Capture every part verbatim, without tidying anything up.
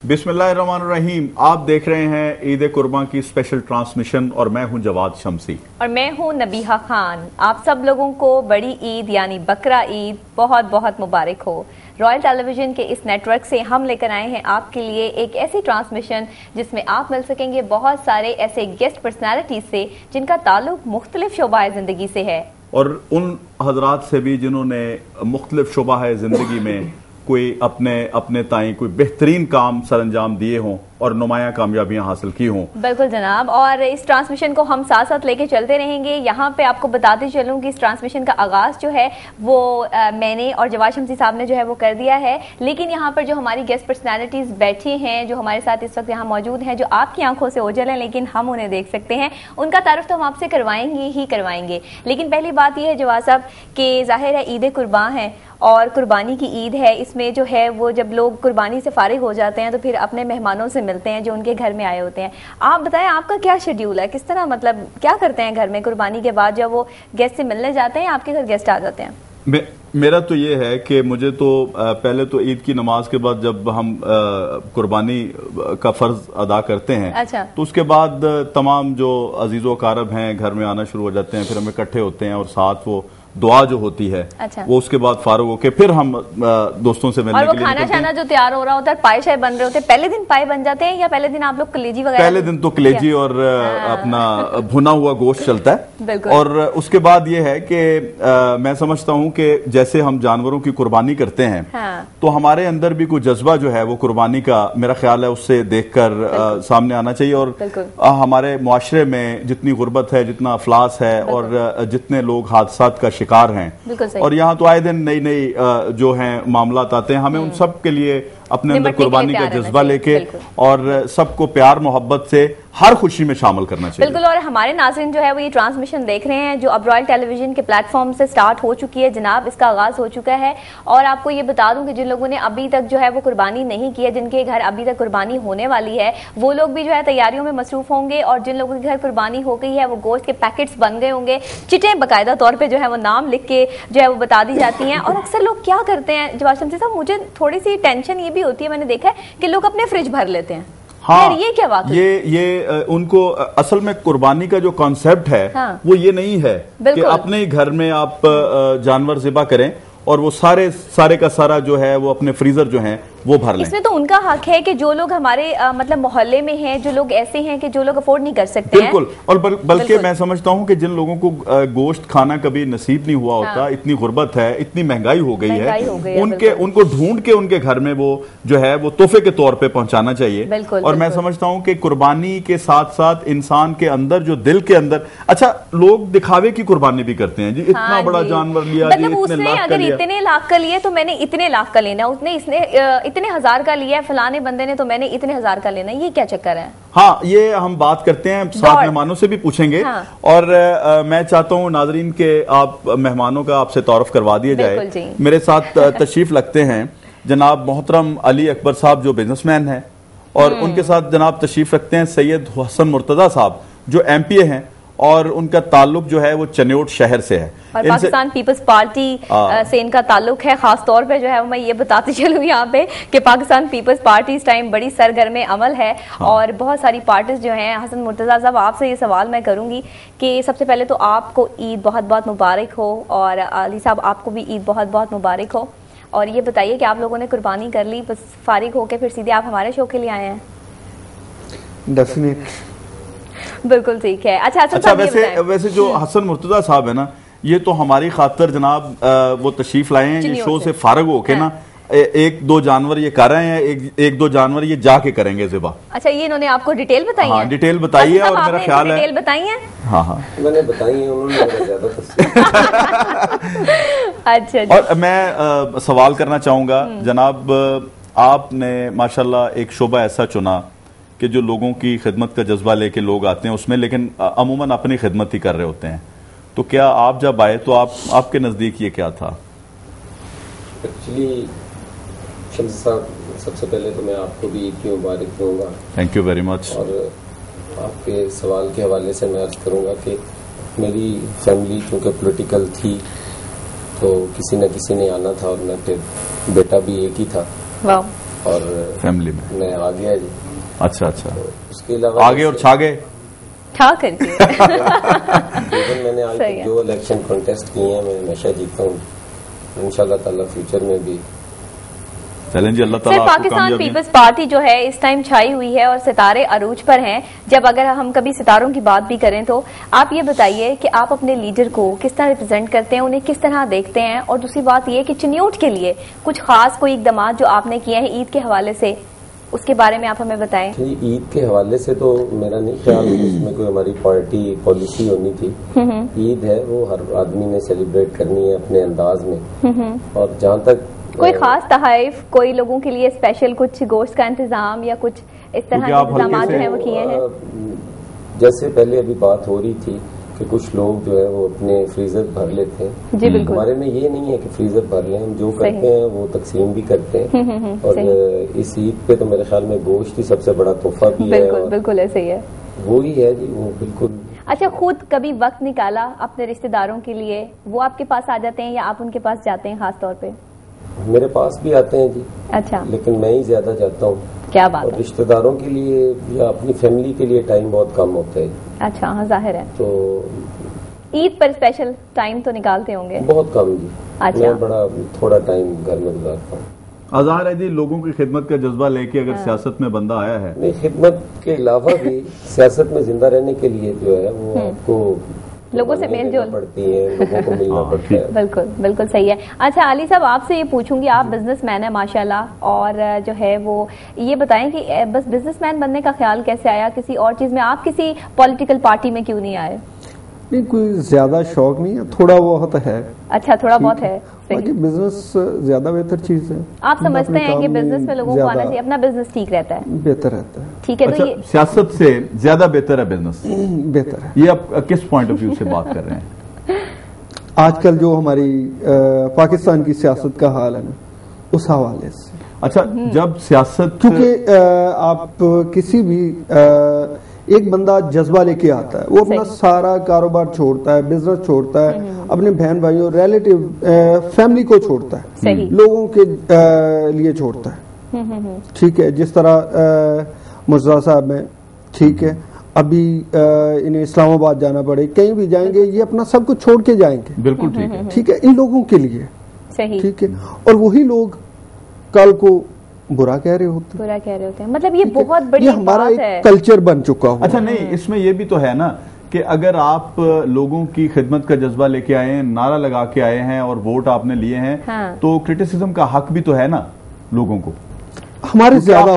बिस्मिल्लाहिर्रहमानिर्रहीम। आप देख रहे हैं ईद कुर्बान की स्पेशल ट्रांसमिशन और मैं हूं जवाद शमसी और मैं हूं नबीहा खान। आप सब लोगों को बड़ी ईद यानी बकरा ईद बहुत बहुत मुबारक हो। रॉयल टेलीविजन के इस नेटवर्क से हम लेकर आए हैं आपके लिए एक ऐसी ट्रांसमिशन जिसमें आप मिल सकेंगे बहुत सारे ऐसे गेस्ट पर्सनालिटीज से जिनका ताल्लुक मुख्तलिफ शोबा ज़िंदगी से है, और उन हजरात से भी जिन्होंने मुख्तलिफ शोबा ज़िंदगी में कोई अपने अपने ताई कोई बेहतरीन काम सर अंजाम दिए हों और नुमाया कामयाबियां हासिल की हों। बिल्कुल जनाब, और इस ट्रांसमिशन को हम साथ साथ लेके चलते रहेंगे। यहाँ पे आपको बताते चलूँ कि इस ट्रांसमिशन का आगाज़ जो है वो आ, मैंने और जवाद शमसी साहब ने जो है वो कर दिया है, लेकिन यहाँ पर जो हमारी गेस्ट पर्सनैलिटीज़ बैठी हैं, जो हमारे साथ इस वक्त यहाँ मौजूद हैं, जो आपकी आंखों से ओझल हैं लेकिन हम उन्हें देख सकते हैं, उनका तारुफ तो हम आपसे करवाएंगे ही करवाएंगे। लेकिन पहली बात यह है जवाद साहब कि ज़ाहिर है ईद कुर्बान है और कुर्बानी की ईद है। इसमें जो है वो जब लोग कुर्बानी से फारिग हो जाते हैं तो फिर अपने मेहमानों से मिलते हैं जो उनके घर में आए होते हैं। आप बताएं आपका क्या शेड्यूल है, किस तरह मतलब क्या करते हैं घर में कुर्बानी के बाद जब वो गेस्ट से मिलने जाते हैं या आपके घर गेस्ट आ जाते हैं? मे, मेरा तो ये है कि मुझे तो पहले तो ईद की नमाज के बाद जब हम कुर्बानी का फर्ज अदा करते हैं, अच्छा, तो उसके बाद तमाम जो अजीज़ो कारब हैं घर में आना शुरू हो जाते हैं, फिर हम इकट्ठे होते हैं और साथ वो दुआ जो होती है, अच्छा, वो उसके बाद फारूक होके फिर हम दोस्तों से मिलने और वो के लिए खाना शाना जो तैयार हो रहा होता है, पाए शाय बन रहे होते हैं, पहले दिन पाए बन जाते हैं या पहले दिन आप लोग कलेजी वगैरह? पहले दिन तो कलेजी और अपना भुना हुआ गोश्त चलता है, और उसके बाद ये है कि मैं समझता हूँ कि जैसे हम जानवरों की कुर्बानी करते हैं, हाँ, तो हमारे अंदर भी कोई जज्बा जो है वो कुर्बानी का मेरा ख्याल है उससे देखकर सामने आना चाहिए। और हमारे मुआशरे में जितनी गुर्बत है, जितना अफलास है और जितने लोग हादसात का शिकार हैं, और यहाँ तो आए दिन नई नई जो हैं मामलात आते हैं, हमें उन सब के लिए अपने अंदर कुर्बानी का जज्बा लेके और सबको प्यार मोहब्बत से हर खुशी में शामिल करना चाहिए। बिल्कुल, और हमारे नाज़रीन जो है वो ये ट्रांसमिशन देख रहे हैं जो अब रॉयल टेलीविजन के प्लेटफॉर्म से स्टार्ट हो चुकी है जनाब, इसका आगाज हो चुका है। और आपको ये बता दूं कि जिन लोगों ने अभी तक जो है वो कुर्बानी नहीं की है, जिनके घर अभी तक कुर्बानी होने वाली है, वो लोग भी जो है तैयारियों में मसरूफ होंगे, और जिन लोगों के घर कुर्बानी हो गई है वो गोश्त के पैकेट्स बन गए होंगे, चिटें बाकायदा तौर पर जो है वो नाम लिख के जो है वो बता दी जाती हैं। और अक्सर लोग क्या करते हैं जवाद शमसी साहब, मुझे थोड़ी सी टेंशन ये भी होती है, मैंने देखा है कि लोग अपने फ्रिज भर लेते हैं। हाँ, ये क्या बात है? ये ये उनको असल में कुर्बानी का जो कॉन्सेप्ट है, हाँ, वो ये नहीं है कि अपने ही घर में आप जानवर ज़िबा करें और वो सारे सारे का सारा जो है वो अपने फ्रीजर जो है वो भर लें। इसमें तो उनका हक है कि जो लोग हमारे आ, मतलब मोहल्ले में हैं, जो लोग ऐसे हैं कि जो लोग अफोर्ड नहीं कर सकते, बिल्कुल, और बल, बल्कि मैं समझता हूं कि जिन लोगों को गोश्त खाना कभी नसीब नहीं हुआ होता, हाँ, इतनी गुर्बत है, इतनी महंगाई हो गई है, हो गई उनके है, उनको ढूंढ के उनके घर में वो जो है वो तोहफे के तौर पे पहुंचाना चाहिए। और बिल्कुल। मैं समझता हूँ कि कुर्बानी के साथ साथ इंसान के अंदर जो दिल के अंदर, अच्छा लोग दिखावे की कुर्बानी भी करते हैं जी, इतना हाँ बड़ा जानवर लिया, अगर इतने लाख का लिए तो मैंने इतने लाख का लेना, उसने इतने हजार का लिया, फलाने बंदे ने तो मैंने इतने हजार का लेना, ये क्या चक्कर है? हाँ, ये हम बात करते हैं, साथ मेहमानों से भी पूछेंगे, हाँ, और आ, मैं चाहता हूँ नाजरीन के आप मेहमानों का आपसे तारुफ करवा दिया जाए। मेरे साथ तशरीफ लगते हैं जनाब मोहतरम अली अकबर साहब जो बिजनेसमैन हैं, और उनके साथ जनाब तशरीफ रखते हैं सैयद हसन मुर्तजा साहब जो एम पी ए हैं, और उनका ताल्लुक जो है वो चन्योट शहर से है, और पाकिस्तान पीपल्स पार्टी से इनका ताल्लुक है। खास तौर पे जो है मैं ये बताती चलूँ यहाँ पे कि पाकिस्तान पीपल्स पार्टी इस टाइम बड़ी सरगर्म अमल है, हाँ, और बहुत सारी पार्टीज जो हैं। हसन मुर्तजा साहब, आपसे ये सवाल मैं करूँगी कि सबसे पहले तो आपको ईद बहुत बहुत मुबारक हो, और अली साहब आपको भी ईद बहुत बहुत मुबारक हो। और ये बताइए कि आप लोगों ने कुर्बानी कर ली, बस फारिग होकर फिर सीधे आप हमारे शो के लिए आए हैं? डेफिनेट, बिल्कुल ठीक है। अच्छा अच्छा, वैसे वैसे जो हसन मुर्तजा साहब है ना, ये तो हमारी खातर जनाब वो तशरीफ लाए हैं, ये शो से फारग होके ना एक दो जानवर ये कर रहे हैं, एक, एक दो जानवर ये जाके करेंगे ज़िबा। अच्छा, ये इन्होंने आपको डिटेल बताई है? हाँ, डिटेल बताई है, और मेरा ख्याल है डिटेल बताई है, हाँ हाँ मैंने बताई है, उन्होंने ज्यादा अच्छा, और मैं आ, सवाल करना चाहूंगा जनाब, आपने माशाल्लाह एक शोबा ऐसा चुना कि जो लोगों की खिदमत का जज्बा लेके लोग आते हैं उसमें, लेकिन अमूमन अपनी खिदमत ही कर रहे होते हैं, तो क्या आप जब आए तो आप आपके नजदीक ये क्या था? एक्चुअली शम्स साहब, सबसे पहले तो मैं आपको भी ईद की मुबारक दूंगा। Thank you very much. और आपके सवाल के हवाले से मैं अर्ज करूंगा कि मेरी फैमिली चूँकि पॉलिटिकल थी तो किसी न किसी ने आना था, और मैं फिर बेटा भी एक ही था, اور فیملی میں میں آ گیا جی. اچھا اچھا, اس کے علاوہ آگے اور چھا گئے چھا کر کے میں نے آج تک جو الیکشن کنٹیسٹ کیے ہیں میں ہمیشہ جیتا ہوں, ان شاء اللہ تعالیٰ فیوچر میں بھی. چلیں جی, اللہ تعالیٰ پاکستان پیپلز پارٹی جو ہے اس ٹائم چھائی ہوئی ہے اور ستارے عروج پر ہیں. جب اگر ہم کبھی ستاروں کی بات بھی کریں تو آپ یہ بتائیے کہ آپ اپنے لیڈر کو کس طرح ریپرزینٹ کرتے ہیں, انہیں کس طرح دیکھتے ہیں, اور دوسری بات یہ کہ چنیوٹ کے لیے کچھ خاص کوئی اقدامات جو آپ نے کیے ہیں عید کے حوالے سے, اس کے بارے میں آپ ہمیں بتائیں. جی, عید کے حوالے سے تو میرا نہیں خیال اس میں کوئی ہماری پارٹی پالیسی ہونی تھی. عید ہے وہ ہر آدمی نے سیلیبریٹ کرنی ہے اپنے انداز میں. اور جہاں تک کوئی خاص تحائف, کوئی لوگوں کے لیے اسپیشل کچھ گوشت کا انتظام یا کچھ اس طرح کے انتظامات جو ہیں وہ کیے ہیں؟ جیسے پہلے ابھی بات ہو رہی تھی کہ کچھ لوگ جو ہے وہ اپنے فریزر بھر لیتے ہیں. جی بالکل. ہمارے میں یہ نہیں ہے کہ فریزر بھر لیں, ہم جو کرتے ہیں وہ تقسیم بھی کرتے ہیں. اور اس عید پہ تو میرے خیال میں گوشت ہی سب سے بڑا تحفہ بھی ہے. بالکل بالکل ایسے ہی ہے, وہی ہے جی, وہ بالکل. اچھا, خود کبھی وقت نکالا اپنے رشتہ داروں کے لیے, وہ آپ کے پاس آ جاتے ہیں یا آپ ان کے پاس جاتے ہیں خاص طور پہ؟ میرے پاس بھی آتے ہیں جی. اچھا, لیکن میں ہی زیادہ جاتا ہوں. کیا بات ہے. اور رشتہ داروں کے لیے یا اپنی فیملی کے لیے ٹائم بہت کم ہوتا ہے. اچھا, ہاں ظاہر ہے. تو عید پر اسپیشل ٹائم تو نکالتے ہوں گے؟ بہت کم جی. اچھا, میں بڑا تھوڑا ٹائم گھر میں گزارتا ہوں. ظاہر ہے جی, لوگوں کی خدمت کا جذبہ لے کے اگر سیاست میں بندہ آیا ہے. نہیں, خدمت کے علاوہ بھی سیاست میں زندہ رہنے کے لیے جو ہے وہ آپ کو لوگوں سے میل جول پڑتی ہے, لوگوں کو ملنا پڑتا ہے. بالکل بالکل صحیح ہے. اچھا علی صاحب, آپ سے یہ پوچھوں گی, آپ بزنس مین ہیں ماشاءاللہ, اور جو ہے وہ یہ بتائیں کہ بس بزنس مین بننے کا خیال کیسے آیا, کسی اور چیز میں آپ کسی پولیٹیکل پارٹی میں کیوں نہیں آئے؟ نہیں, کوئی زیادہ شوق نہیں ہے, تھوڑا بہت ہے. اچھا, تھوڑا بہت ہے. باقی بزنس زیادہ بہتر چیز ہے. آپ سمجھتے ہیں کہ بزنس میں لوگوں کو آنا چاہیے, اپنا بزنس ٹھیک رہتا ہے, بہتر رہتا ہے. ٹھیک ہے. تو یہ سیاست سے زیادہ بہتر ہے بزنس, بہتر ہے. یہ آپ کس پوائنٹ آف ویو سے بات کر رہے ہیں؟ آج کل جو ہماری پاکستان کی سیاست کا حال ہے نا, اس حوالے سے. اچھا, جب سیاست, کیونکہ آپ کسی بھی ایک بندہ جذبہ لے کے آتا ہے, وہ اپنا سارا کاروبار چھوڑتا ہے, بزنس چھوڑتا ہے, اپنے بہن بھائیوں, ریلیٹیو, فیملی کو چھوڑتا ہے, لوگوں کے لیے چھوڑتا ہے. ٹھیک ہے, جس طرح مرزا صاحب ہیں, ٹھیک ہے, ابھی انہیں اسلام آباد جانا پڑے, کہیں بھی جائیں گے یہ اپنا سب کچھ چھوڑ کے جائیں گے. بالکل ٹھیک ہے. ٹھیک ہے, ان لوگوں کے لیے ٹھیک ہے. اور وہی لوگ کل کو برا کہہ رہے ہوتے برا کہہ رہے ہوتے ہیں, مطلب یہ بہت بڑی ہمارا ایک کلچر بن چکا ہو. اچھا نہیں, اس میں یہ بھی تو ہے نا کہ اگر آپ لوگوں کی خدمت کا جذبہ لے کے آئے ہیں, نعرہ لگا کے آئے ہیں اور ووٹ آپ نے لیے ہیں, تو کرٹیسزم کا حق بھی تو ہے نا لوگوں کو. ہمارے زیادہ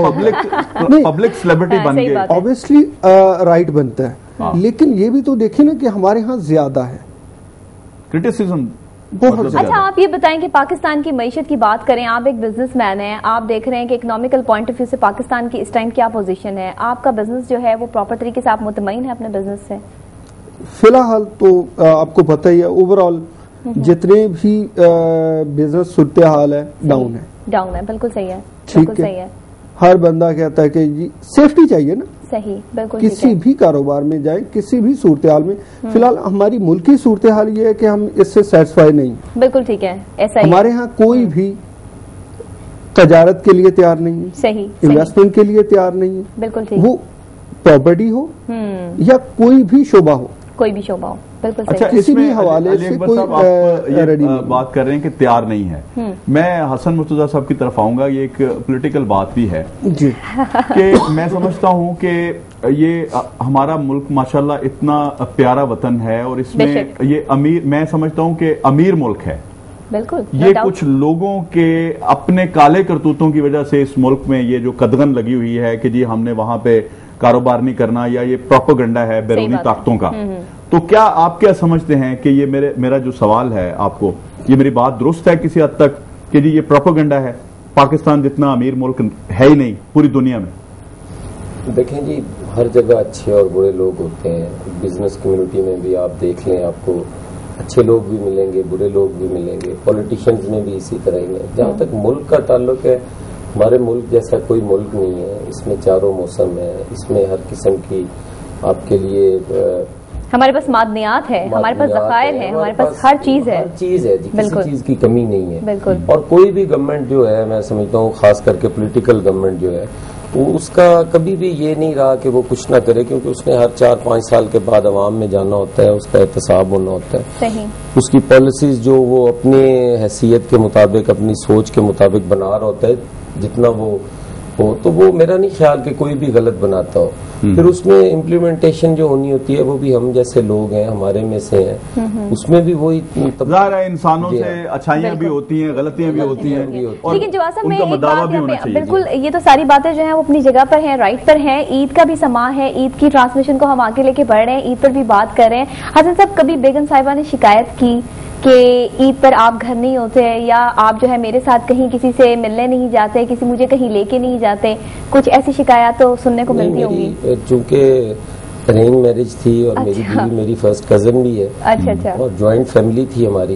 پبلک سیلیبریٹی بن گئے, obviously رائٹ بنتا ہے, لیکن یہ بھی تو دیکھیں نا کہ ہمارے ہاں زیادہ ہے کرٹیسزم. اچھا, آپ یہ بتائیں کہ پاکستان کی معیشت کی بات کریں, آپ ایک بزنس مین ہیں, آپ دیکھ رہے ہیں کہ اکنامیکل پوائنٹ آف ویو سے پاکستان کی اس ٹائم کیا پوزیشن ہے, آپ کا بزنس جو ہے وہ پراپر طریقے سے آپ مطمئن ہیں اپنے بزنس سے؟ فی الحال تو آپ کو پتہ ہی ہے, اوور آل جتنے بھی بزنس صورتحال ہے ڈاؤن ہے. ڈاؤن ہے, بالکل صحیح ہے. ٹھیک ہے, ہر بندہ کہتا ہے کہ جی سیفٹی چاہیے نا. صحیح, بالکل. کسی بھی کاروبار میں جائیں, کسی بھی صورتحال میں, فی الحال ہماری ملک کی صورتحال یہ ہے کہ ہم اس سے سیٹسفائی نہیں. بالکل ٹھیک ہے, ایسا ہی ہمارے ہاں کوئی بھی تجارت کے لیے تیار نہیں ہے, صحیح, انویسٹمنٹ کے لیے تیار نہیں ہے. بالکل ٹھیک. وہ پراپرٹی ہو یا کوئی بھی شعبہ ہو, کوئی بھی شعبہ ہو, بالکل. اچھا, کسی بھی حوالے سے کوئی بات کر رہے ہیں کہ تیار نہیں ہے, میں حسن مرتضیٰ صاحب کی طرف آؤں گا. یہ ایک پولیٹیکل بات بھی ہے جی, کہ میں سمجھتا ہوں کہ یہ ہمارا ملک ماشاءاللہ اتنا پیارا وطن ہے, اور اس میں یہ امیر, میں سمجھتا ہوں کہ امیر ملک ہے. بالکل. یہ کچھ لوگوں کے اپنے کالے کرتوتوں کی وجہ سے اس ملک میں یہ جو قدغن لگی ہوئی ہے کہ جی ہم نے وہاں پہ کاروبار نہیں کرنا, یا یہ پروپیگنڈا ہے بیرونی طاقتوں کا. تو کیا آپ کیا سمجھتے ہیں کہ یہ میرے میرا جو سوال ہے آپ کو, یہ میری بات درست ہے کسی حد تک کہ جی یہ پروپیگنڈا ہے, پاکستان جتنا امیر ملک ہے ہی نہیں پوری دنیا میں؟ دیکھیں جی, ہر جگہ اچھے اور برے لوگ ہوتے ہیں. بزنس کمیونٹی میں بھی آپ دیکھ لیں, آپ کو اچھے لوگ بھی ملیں گے, برے لوگ بھی ملیں گے. پولیٹیشینز میں بھی اسی طرح ہی ہے. جہاں تک ملک کا تعلق ہے, ہمارے ملک جیسا کوئی ملک نہیں ہے. اس میں چاروں موسم ہے, اس میں ہر قسم کی آپ کے لیے ہمارے پاس معدنیات ہے, ہمارے پاس ذخائر ہے, ہمارے پاس ہر چیز ہے, ہر چیز ہے, کسی چیز کی کمی نہیں ہے. بالکل. اور کوئی بھی گورنمنٹ جو ہے, میں سمجھتا ہوں خاص کر کے پولیٹیکل گورنمنٹ جو ہے, وہ اس کا کبھی بھی یہ نہیں رہا کہ وہ کچھ نہ کرے, کیونکہ اس نے ہر چار پانچ سال کے بعد عوام میں جانا ہوتا ہے, اس کا احتساب ہونا ہوتا ہے. صحیح. اس کی پالیسیز جو وہ اپنے حیثیت کے مطابق, اپنی سوچ کے مطابق بنا رہا ہوتا ہے, جتنا وہ ہو, تو وہ میرا نہیں خیال کہ کوئی بھی غلط بناتا ہو. پھر اس میں امپلیمنٹیشن جو ہونی ہوتی ہے وہ بھی ہم جیسے لوگ ہیں, ہمارے میں سے ہیں, اس میں بھی وہی ظاہر ہے انسانوں سے اچھائیاں بھی ہوتی ہیں, غلطیاں بھی ہوتی ہیں, لیکن جو آسم میں ایک بات, بالکل یہ تو ساری باتیں جو ہیں وہ اپنی جگہ پر ہیں, رائٹ پر ہیں. عید کا بھی سما ہے, عید کی ٹرانسمیشن کو ہم آگے لے کے بڑھ رہے ہیں, عید پر بھی بات کر رہے ہیں. حسن صاحب, کبھی بیگم صاحبہ نے شکایت کی کہ عید پر آپ گھر نہیں ہوتے, یا آپ جو ہے میرے ساتھ کہیں کسی سے ملنے نہیں جاتے, کسی مجھے کہیں لے کے نہیں جاتے, کچھ ایسی شکایات تو سننے کو ملتی ہوں گی؟ چونکہ ارینج میرج تھی اور میری بیوی میری فرسٹ کزن بھی ہے, اچھا اچھا, اور جوائنٹ فیملی تھی ہماری,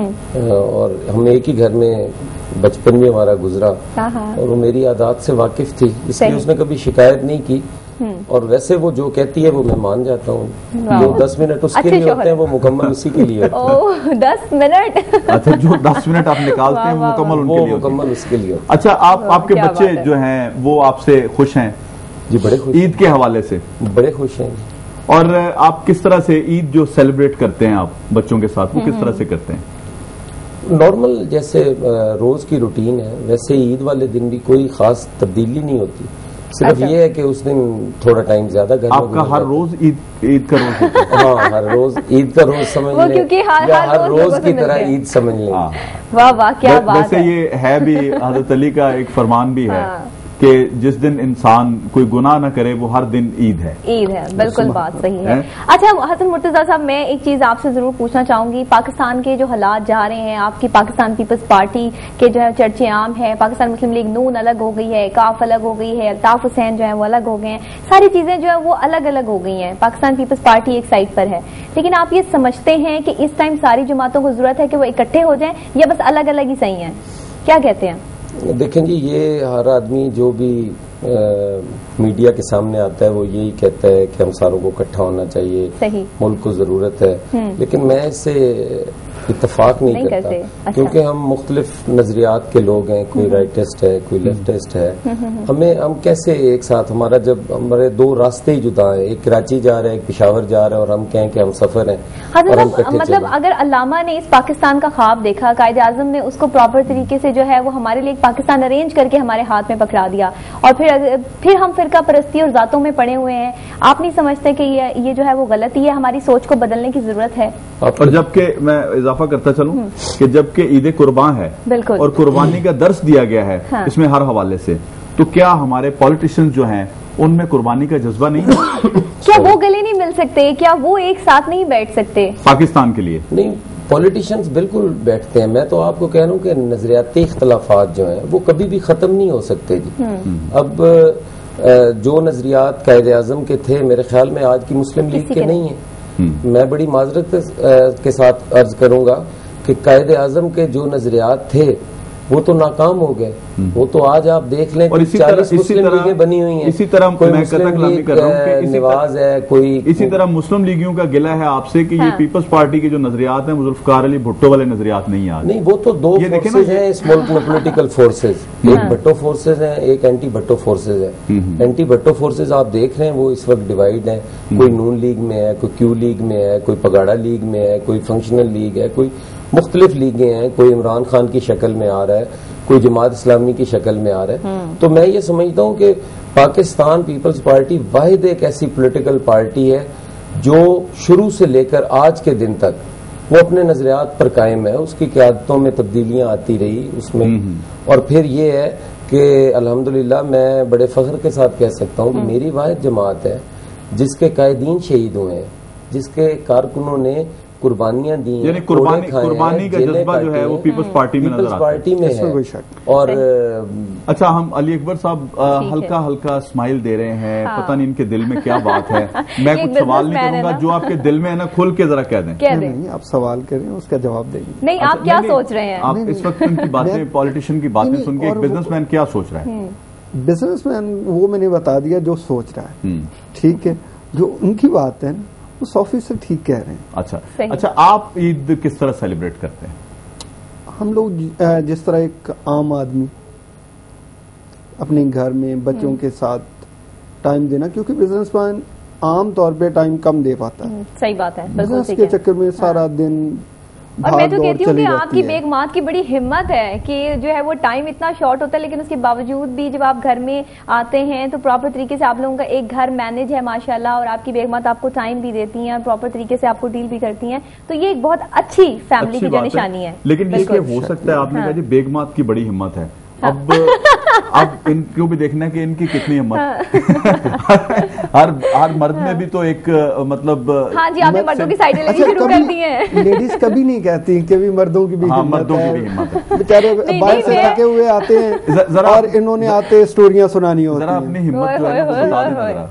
اور ہم ایک ہی گھر میں بچپن بھی ہمارا گزرا, اور وہ میری عادات سے واقف تھی, اس لیے اس نے کبھی شکایت نہیں کی. اور ویسے وہ جو کہتی ہے وہ میں مان جاتا ہوں. جو دس منٹ اس کے لیے ہوتے ہیں وہ مکمل اسی کے لیے ہوتے ہیں. دس منٹ اچھا, جو دس منٹ آپ نکالتے ہیں وہ مکمل ان کے لیے مکمل اس کے لیے. اچھا, آپ آپ کے بچے جو ہیں وہ آپ سے خوش ہیں؟ جی بڑے خوش, عید کے حوالے سے بڑے خوش ہیں. اور آپ کس طرح سے عید جو سیلیبریٹ کرتے ہیں آپ بچوں کے ساتھ, وہ کس طرح سے کرتے ہیں؟ نارمل جیسے روز کی روٹین ہے ویسے عید والے دن بھی کوئی خاص تبدیلی نہیں ہوتی, صرف یہ ہے کہ اس دن تھوڑا ٹائم زیادہ گھر. آپ کا ہر روز عید عید کا روز ہوتا ہے؟ ہاں, ہر روز عید کا روز سمجھ لیں, یا ہر روز کی طرح عید سمجھ لیں. واہ واہ, کیا بات ہے. ویسے یہ ہے بھی, حضرت علی کا ایک فرمان بھی ہے کہ جس دن انسان کوئی گناہ نہ کرے وہ ہر دن عید ہے. عید ہے, بالکل بات صحیح ہے. اچھا حسن مرتضیٰ صاحب, میں ایک چیز آپ سے ضرور پوچھنا چاہوں گی. پاکستان کے جو حالات جا رہے ہیں, آپ کی پاکستان پیپلز پارٹی کے جو ہے چرچے عام ہیں, پاکستان مسلم لیگ نون الگ ہو گئی ہے, کاف الگ ہو گئی ہے, الطاف حسین جو ہے وہ الگ ہو گئے ہیں, ساری چیزیں جو ہے وہ الگ الگ ہو گئی ہیں, پاکستان پیپلز پارٹی ایک سائڈ پر ہے. لیکن آپ یہ سمجھتے ہیں کہ اس ٹائم ساری جماعتوں کو ضرورت ہے کہ وہ اکٹھے ہو جائیں, یا بس الگ الگ ہی صحیح ہیں؟ کیا کہتے ہیں؟ دیکھیں جی, یہ ہر آدمی جو بھی میڈیا کے سامنے آتا ہے وہ یہی کہتا ہے کہ ہم ساروں کو اکٹھا ہونا چاہیے, ملک کو ضرورت ہے, لیکن میں اس سے اتفاق نہیں, نہیں کرتا, اچھا. کیونکہ ہم مختلف نظریات کے لوگ ہیں, کوئی رائٹسٹ ہے, کوئی لیفٹسٹ ہے. ہمیں ہم کیسے ایک ساتھ, ہمارا جب ہمارے دو راستے ہی جدا ہیں, ایک کراچی جا رہا ہے, ایک پشاور جا رہا ہے, اور ہم کہیں کہ ہم سفر ہیں. مطلب اگر علامہ نے اس پاکستان کا خواب دیکھا, قائد اعظم نے اس کو پراپر طریقے سے جو ہے وہ ہمارے لیے ایک پاکستان ارینج کر کے ہمارے ہاتھ میں پکڑا دیا, اور پھر پھر ہم فرقہ پرستی اور ذاتوں میں پڑے ہوئے ہیں, آپ نہیں سمجھتے کہ یہ جو ہے وہ غلطی ہے, ہماری سوچ کو بدلنے کی ضرورت ہے؟ اور جبکہ میں اضافہ کرتا چلوں کہ جبکہ عید قربان ہے اور قربانی کا درس دیا گیا ہے اس میں ہر حوالے سے, تو کیا ہمارے پولیٹیشینز جو ہیں ان میں قربانی کا جذبہ نہیں ہے؟ کیا وہ گلے نہیں مل سکتے, کیا وہ ایک ساتھ نہیں بیٹھ سکتے پاکستان کے لیے؟ نہیں, پولیٹیشینز بالکل بیٹھتے ہیں. میں تو آپ کو کہہ رہا ہوں کہ نظریاتی اختلافات جو ہیں وہ کبھی بھی ختم نہیں ہو سکتے جی. اب جو نظریات قائد اعظم کے تھے میرے خیال میں آج کی مسلم لیگ کے نہیں ہیں. میں بڑی معذرت کے ساتھ عرض کروں گا کہ قائد اعظم کے جو نظریات تھے وہ تو ناکام ہو گئے, وہ تو آج آپ دیکھ لیں چالیس مسلم لیگیں بنی ہوئی ہیں. اسی طرح کوئی مسلم لیگ نواز ہے, کوئی اسی طرح مسلم لیگیوں کا گلہ ہے آپ سے کہ یہ پیپلز پارٹی کے جو نظریات ہیں وہ ذوالفقار علی بھٹو والے نظریات نہیں آج. نہیں, وہ تو دو فورسز ہیں اس ملک میں, پولیٹیکل فورسز, ایک بھٹو فورسز ہیں, ایک اینٹی بھٹو فورسز ہیں. اینٹی بھٹو فورسز آپ دیکھ رہے ہیں وہ اس وقت ڈیوائیڈ ہیں, کوئی نون لیگ میں ہے, کوئی کیو لیگ میں ہے, کوئی پگاڑا لیگ میں ہے, کوئی فنکشنل لیگ ہے, کوئی مختلف لیگیں ہیں, کوئی عمران خان کی شکل میں آ رہا ہے, کوئی جماعت اسلامی کی شکل میں آ رہا ہے. تو میں یہ سمجھتا ہوں کہ پاکستان پیپلز پارٹی واحد ایک ایسی پولیٹیکل پارٹی ہے جو شروع سے لے کر آج کے دن تک وہ اپنے نظریات پر قائم ہے. اس کی قیادتوں میں تبدیلیاں آتی رہی اس میں, اور پھر یہ ہے کہ الحمدللہ میں بڑے فخر کے ساتھ کہہ سکتا ہوں کہ میری واحد جماعت ہے جس کے قائدین شہید ہوئے ہیں, جس کے کارکنوں نے قربانیاں دی, یعنی قربانی قربانی کا جذبہ جو ہے وہ پیپلز پارٹی میں نظر آتا ہے. اور اچھا, ہم علی اکبر صاحب ہلکا ہلکا اسمائل دے رہے ہیں, پتہ نہیں ان کے دل میں کیا بات ہے. میں کچھ سوال نہیں کروں گا, جو آپ کے دل میں ہے نا کھل کے ذرا کہہ دیں. نہیں, آپ سوال کریں اس کا جواب دیں گے. نہیں, آپ کیا سوچ رہے ہیں؟ آپ اس وقت ان کی باتیں, پولیٹیشین کی باتیں سن کے ایک بزنس مین کیا سوچ رہا ہے؟ بزنس مین وہ میں نے بتا دیا جو سوچ رہا ہے, ٹھیک ہے. جو ان کی بات ہے وہ سو فیصد ٹھیک کہہ رہے ہیں. اچھا اچھا آپ عید کس طرح سیلیبریٹ کرتے ہیں؟ ہم لوگ جس طرح ایک عام آدمی اپنے گھر میں بچوں کے ساتھ ٹائم دینا, کیونکہ بزنس مین عام طور پہ ٹائم کم دے پاتا ہے. صحیح بات ہے. بزنس کے چکر میں سارا دن. اور میں تو کہتی ہوں کہ آپ کی بیگ مات کی بڑی ہمت ہے کہ جو ہے وہ ٹائم اتنا شارٹ ہوتا ہے, لیکن اس کے باوجود بھی جب آپ گھر میں آتے ہیں تو پراپر طریقے سے آپ لوگوں کا ایک گھر مینج ہے ماشاءاللہ, اور آپ کی بیگ مات آپ کو ٹائم بھی دیتی ہیں اور پراپر طریقے سے آپ کو ڈیل بھی کرتی ہیں, تو یہ ایک بہت اچھی فیملی کی جو نشانی ہے. لیکن یہ کہ ہو سکتا ہے آپ نے کہا جی بیگ مات کی بڑی ہمت ہے, اب اب ان کو بھی دیکھنا کہ ان کی کتنی ہمت. ہر ہر مرد میں بھی تو ایک مطلب. ہاں جی, آپ نے مردوں کی سائڈیں لگی شروع کر دی ہیں. لیڈیز کبھی نہیں کہتی کہ بھی مردوں کی بھی مردوں کی بھی ہمت ہے. بیچارے باہر سے تھکے ہوئے آتے ہیں اور انہوں نے آتے اسٹوریاں سنانی ہوتی ہیں. ذرا اپنی ہمت جو ہے بتا دیں ذرا.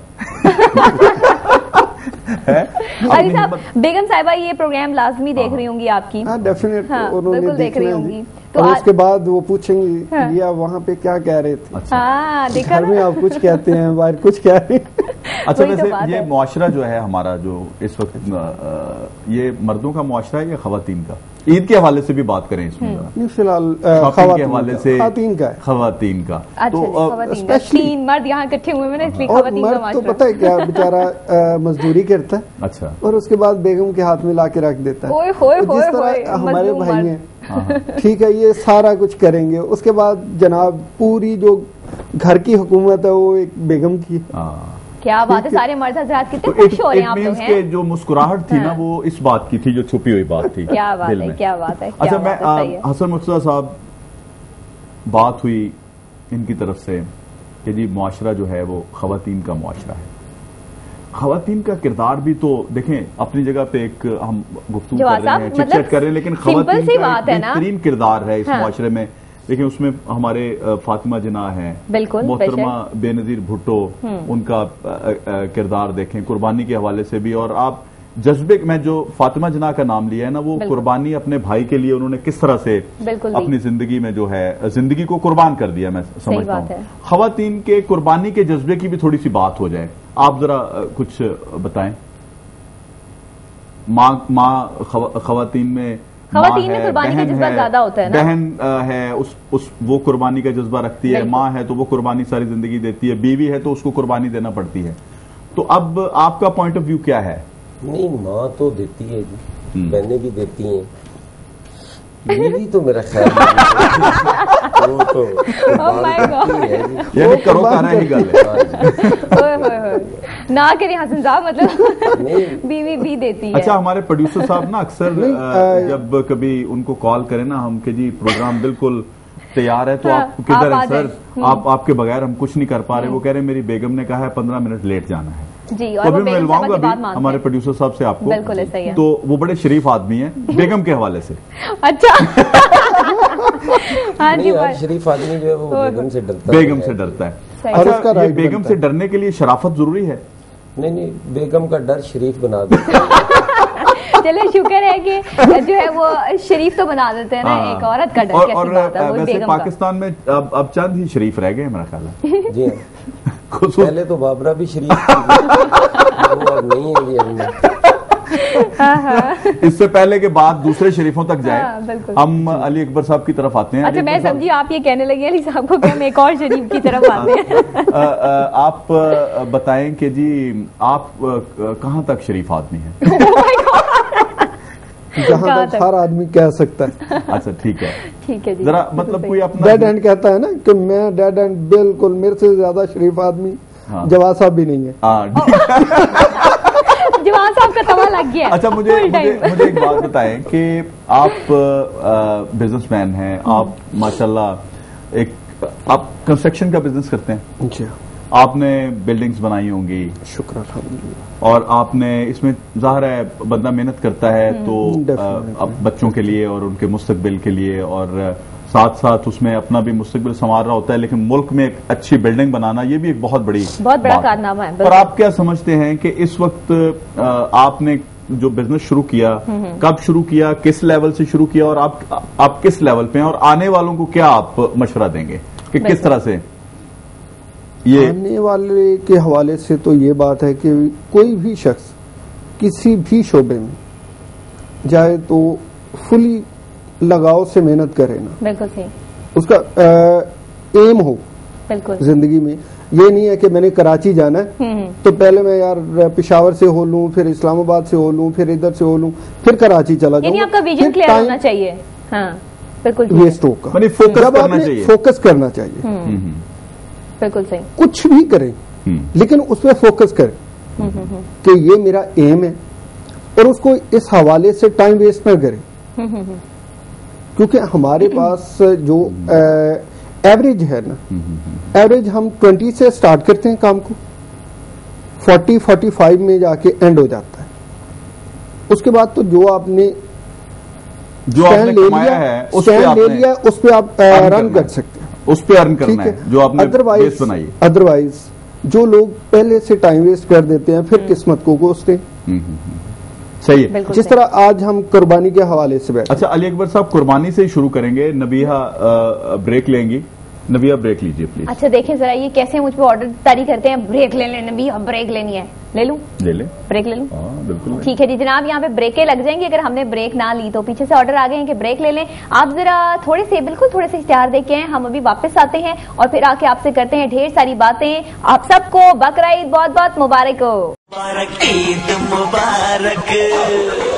علی صاحب, بیگم صاحبہ یہ پروگرام لازمی دیکھ رہی ہوں گی آپ کی. ہاں ڈیفینیٹ, انہوں نے دیکھ رہی ہوں گی. اور اس کے بعد وہ پوچھیں گی یہ آپ وہاں پہ کیا کہہ رہے تھے, گھر میں آپ کچھ کہتے ہیں باہر کچھ کہہ رہے ہیں. اچھا ویسے یہ معاشرہ جو ہے ہمارا جو اس وقت یہ مردوں کا معاشرہ ہے یا خواتین کا؟ عید کے حوالے سے بھی بات کریں اس میں فی الحال خواتین کے حوالے سے. خواتین کا خواتین کا تو تین مرد یہاں اکٹھے ہوئے ہیں, اس لیے خواتین کا معاشرہ. تو پتہ ہے کیا, بیچارہ مزدوری کرتا ہے اچھا اور اس کے بعد بیگم کے ہاتھ میں لا کے رکھ دیتا ہے. جس طرح ہمارے بھائی ہیں ٹھیک ہے یہ سارا کچھ کریں گے, اس کے بعد جناب پوری جو گھر کی حکومت ہے وہ ایک بیگم کی ہے. کیا بات ہے, سارے مرد حضرات کتنے خوش ہو رہے ہیں آپ لوگ ہیں. جو مسکراہٹ تھی نا وہ اس بات کی تھی جو چھپی ہوئی بات تھی. کیا بات ہے, کیا بات ہے. اچھا میں حسن مرتضیٰ صاحب, بات ہوئی ان کی طرف سے کہ جی معاشرہ جو ہے وہ خواتین کا معاشرہ ہے. خواتین کا کردار بھی تو دیکھیں اپنی جگہ پہ ایک ہم گفتگو کر رہے ہیں, چٹ چٹ کر رہے ہیں, لیکن خواتین کا بہترین کردار ہے اس معاشرے میں. لیکن اس میں ہمارے فاطمہ جناح ہیں, محترمہ بے نظیر بھٹو, ان کا کردار دیکھیں قربانی کے حوالے سے بھی. اور آپ جذبے میں جو فاطمہ جناح کا نام لیا ہے نا, وہ قربانی اپنے بھائی کے لیے انہوں نے کس طرح سے اپنی زندگی میں جو ہے زندگی کو قربان کر دیا, میں سمجھتا ہوں. خواتین کے قربانی کے جذبے کی بھی تھوڑی سی بات ہو جائے, آپ ذرا کچھ بتائیں. ماں ماں خواتین میں خواتین میں قربانی کا جذبہ زیادہ ہوتا ہے نا. بہن ہے اس اس وہ قربانی کا جذبہ رکھتی ہے, ماں ہے تو وہ قربانی ساری زندگی دیتی ہے, بیوی ہے تو اس کو قربانی دینا پڑتی ہے. تو اب آپ کا پوائنٹ آف ویو کیا ہے؟ نہیں, ماں تو دیتی ہے جی, بہنیں بھی دیتی ہیں, بیوی تو میرا خیال یعنی کرو کہنا ہی گل ہے نہ کریں حسن صاحب, مطلب بیوی بھی دیتی ہے. اچھا ہمارے پروڈیوسر صاحب نا اکثر جب کبھی ان کو کال کریں نا ہم کہ جی پروگرام بالکل تیار ہے تو آپ کدھر ہیں سر, آپ آپ کے بغیر ہم کچھ نہیں کر پا رہے. وہ کہہ رہے ہیں میری بیگم نے کہا ہے پندرہ منٹ لیٹ جانا ہے. جی, اور میں ملواؤں گا ہمارے پروڈیوسر صاحب سے آپ کو. بالکل ایسا ہی ہے. تو وہ بڑے شریف آدمی ہیں بیگم کے حوالے سے. اچھا ہاں جی, شریف آدمی جو ہے وہ بیگم سے ڈرتا ہے. بیگم سے ڈرتا ہے. اچھا یہ بیگم سے ڈرنے کے لیے شرافت ضروری ہے؟ نہیں نہیں, بیگم کا ڈر شریف بنا دیتا ہے. چلے شکر ہے کہ جو ہے وہ شریف تو بنا دیتے ہیں نا, ایک عورت کا ڈر کیسی بات ہے. ویسے پاکستان میں اب اب چند ہی شریف رہ گئے میرا خیال ہے. جی پہلے تو بابرا بھی شریف نہیں ہے, اس سے پہلے کے بعد دوسرے شریفوں تک جائیں. ہم علی اکبر صاحب کی طرف آتے ہیں. اچھا میں سمجھی آپ یہ کہنے لگے علی صاحب کو کہ ہم ایک اور شریف کی طرف آتے ہیں. آپ بتائیں کہ جی آپ کہاں تک شریف آدمی ہیں؟ جہاں تک ہر آدمی کہہ سکتا ہے. اچھا ٹھیک ہے, ٹھیک ہے جی. ذرا مطلب کوئی اپنا ڈیڈ اینڈ کہتا ہے نا کہ میں ڈیڈ اینڈ بالکل میرے سے زیادہ شریف آدمی جواد صاحب بھی نہیں ہے. جواد صاحب کا توا لگ گیا. اچھا مجھے مجھے ایک بات بتائیں کہ آپ بزنس مین ہیں, آپ ماشاءاللہ ایک آپ کنسٹرکشن کا بزنس کرتے ہیں. جی, آپ نے بلڈنگز بنائی ہوں گی. شکر الحمدللہ. اور آپ نے اس میں ظاہر ہے بندہ محنت کرتا ہے تو بچوں کے لیے اور ان کے مستقبل کے لیے, اور ساتھ ساتھ اس میں اپنا بھی مستقبل سنوار رہا ہوتا ہے. لیکن ملک میں ایک اچھی بلڈنگ بنانا یہ بھی ایک بہت بڑی بہت بڑا کارنامہ ہے. اور آپ کیا سمجھتے ہیں کہ اس وقت آپ نے جو بزنس شروع کیا, کب شروع کیا, کس لیول سے شروع کیا, اور آپ آپ کس لیول پہ ہیں, اور آنے والوں کو کیا آپ مشورہ دیں گے کہ کس طرح سے یہ آنے والے کے حوالے سے؟ تو یہ بات ہے کہ کوئی بھی شخص किसी भी शोबे में जाए तो फुली लगाव से मेहनत करे ना, बिल्कुल सही, उसका एम हो बिल्कुल जिंदगी में। ये नहीं है कि मैंने कराची जाना है तो पहले मैं यार पिशावर से हो लूं, फिर इस्लामाबाद से हो लूं, फिर इधर से हो लूं, फिर कराची चला जाऊं। आपका विजन क्लियर होना चाहिए। हाँ बिल्कुल, वेस्ट होगा, फोकस करना चाहिए, फोकस करना चाहिए, बिल्कुल सही। कुछ भी करें लेकिन उस पर फोकस करें कि ये मेरा एम है, और उसको इस हवाले से टाइम वेस्ट न करें, क्योंकि हमारे पास जो एवरेज है ना, एवरेज हम ट्वेंटी से स्टार्ट करते हैं काम को, फोर्टी फोर्टी फाइव में जाके एंड हो जाता है। उसके बाद तो जो आपने जो आपने ले लिया है उस पे ले लिया उस पे आप रन कर सकते हैं, उस पे अर्न करना है, जो आपने अदरवाइज बनाई। अदरवाइज जो लोग पहले से टाइम वेस्ट कर देते हैं फिर किस्मत को कोसते। सही है, जिस तरह आज हम कुर्बानी के हवाले से बैठे। अच्छा अली अकबर साहब, कुर्बानी से ही शुरू करेंगे। नबीहा ब्रेक लेंगी, नबीहा ब्रेक लीजिए प्लीज। अच्छा देखें जरा, ये कैसे मुझ पे ऑर्डर तारी करते हैं, ब्रेक ले लें नबीहा, ब्रेक लेनी है, ले लूं, ले ले ब्रेक ले लूं। हाँ बिल्कुल ठीक है जी जनाब, यहाँ पे ब्रेकें लग जाएंगी अगर हमने ब्रेक ना ली तो। पीछे से ऑर्डर आ गए हैं कि ब्रेक ले लें। आप जरा थोड़े से बिल्कुल थोड़े से इश्तिहार देखे हैं, हम अभी वापस आते हैं और फिर आके आपसे करते हैं ढेर सारी बातें। आप सबको बकरा ईद बहुत बहुत मुबारक हो। मुबारक ईद मुबारक।